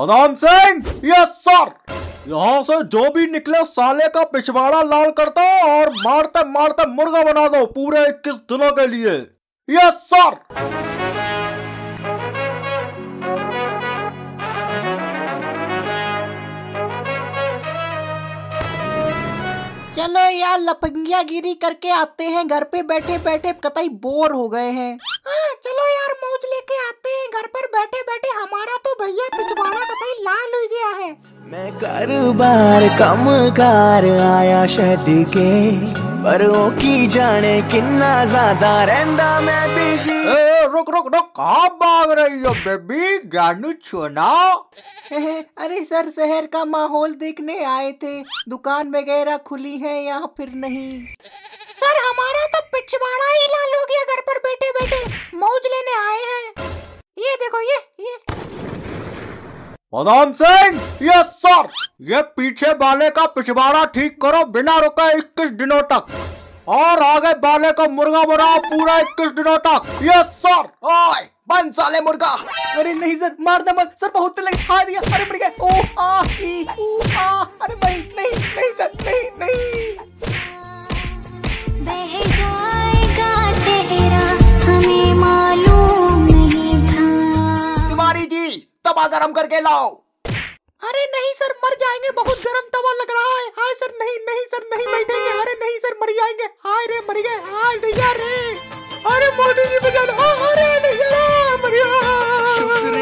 बदाम Singh, yes sir. यहाँ से जो भी निकले साले का पिछवाड़ा लाल करता और मारते मारते मुर्गा बना दो पूरे 21 दिनों के लिए। Yes sir. चलो यार लफंगिया गिरी करके आते हैं, घर पे बैठे बैठे कतई बोर हो गए हैं। हाँ चलो यार मौज लेके आते हैं, घर पर बैठे बैठे हमारा तो भैया पिछवाड़ा कतई लाल हो गया है। मैं कारोबार कम कार आया छड़ के, पर ओ की जाने किन्ना ज्यादा रहंदा मैं बिजी। रुक रुक रुक, कहाँ भाग रही हो बेबी, जानू छोना। अरे सर शहर का माहौल देखने आए थे, दुकान वगैरह खुली है या फिर नहीं? सर हमारा तो पिछवाड़ा ही लाल हो गया, घर पर बैठे बैठे मौज लेने आए हैं। ये देखो ये बदाम सिंह, यस सर। ये पीछे वाले का पिछवाड़ा ठीक करो बिना रुके 21 दिनों तक, और आगे वाले का मुर्गा बनाओ पूरा 21 दिनों तक। Yes sir. ओए बन साले मुर्गा। अरे नहीं सर, मार दे मत सर, बहुत लगे हाथ दिया। अरे मर गया। ओ आ ई ऊ आ। अरे नहीं नहीं नहीं सर, नहीं नहीं। बह जाएगा चेहरा हमें मालूम नहीं था। तिवारी जी तवा गरम करके लाओ। अरे नहीं सर, मर जाएंगे, बहुत गर्म तवा लग रहा है। हाय सर, नहीं नहीं सर, नहीं बैठेंगे। अरे नहीं सर, मर जाएंगे। हाय रे मर गए, हाय भैया रे। अरे मोदी जी बचा लो। अरे नहीं मर गया।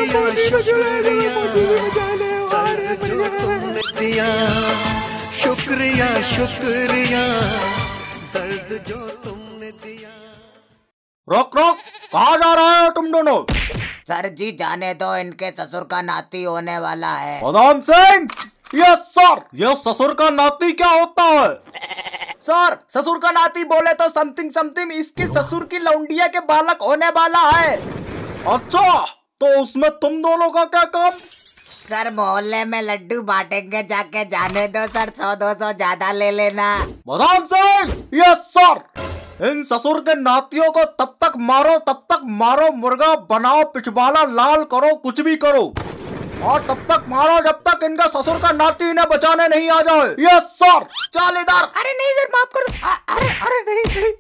शुक्रिया शुक्रिया दर्द जो तुमने दिया। रोक रोक, कहाँ जा रहे हो तुम दोनों? सर जी जाने दो, इनके ससुर का नाती होने वाला है। बदाम सिंह, यस सर। ये ससुर का नाती क्या होता है? सर ससुर का नाती बोले तो समथिंग समथिंग, इसके ससुर की लौंडिया के बालक होने वाला है। अच्छा, तो उसमें तुम दोनों का क्या काम? सर मोहल्ले में लड्डू बांटेंगे जाके, जाने दो सर, 100-200 ज्यादा ले लेना। बदाम सिंह, यस सर। इन ससुर के नातियों को तब तक मारो मुर्गा बनाओ, पिछवाड़ा लाल करो, कुछ भी करो, और तब तक मारो जब तक इनका ससुर का नाती इन्हें बचाने नहीं आ जाए। Yes sir. चल इधर। अरे नहीं सर, माफ करो। अरे अरे नहीं नहीं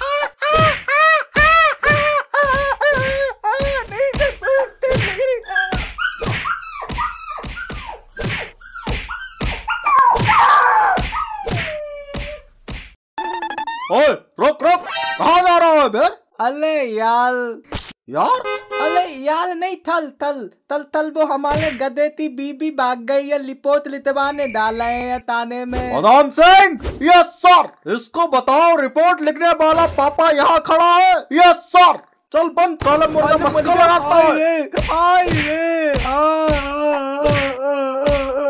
ओए रुक रुक, कहाँ जा रहा है बे? अले यार यार, अले यार नहीं, थल थल तल तल वो हमारे गधे थी, बीबी भाग गई है, लिपोत लितवाने डाला है ताने में। बदाम सिंह, यस सर। इसको बताओ रिपोर्ट लिखने वाला पापा यहाँ खड़ा है। Yes sir. चल बंद साले मुर्गा, मस्का लगाता है।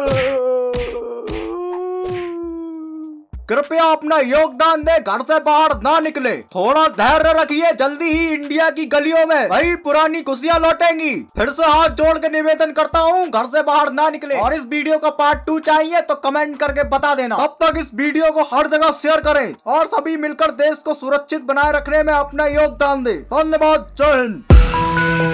कृपया अपना योगदान दे, घर से बाहर ना निकले, थोड़ा धैर्य रखिए, जल्दी ही इंडिया की गलियों में वही पुरानी खुशियां लौटेंगी। फिर से हाथ जोड़ के निवेदन करता हूँ, घर से बाहर ना निकले। और इस वीडियो का पार्ट 2 चाहिए तो कमेंट करके बता देना। तब तक इस वीडियो को हर जगह शेयर करें और सभी मिलकर देश को सुरक्षित बनाए रखने में अपना योगदान दें। धन्यवाद, जय हिंद।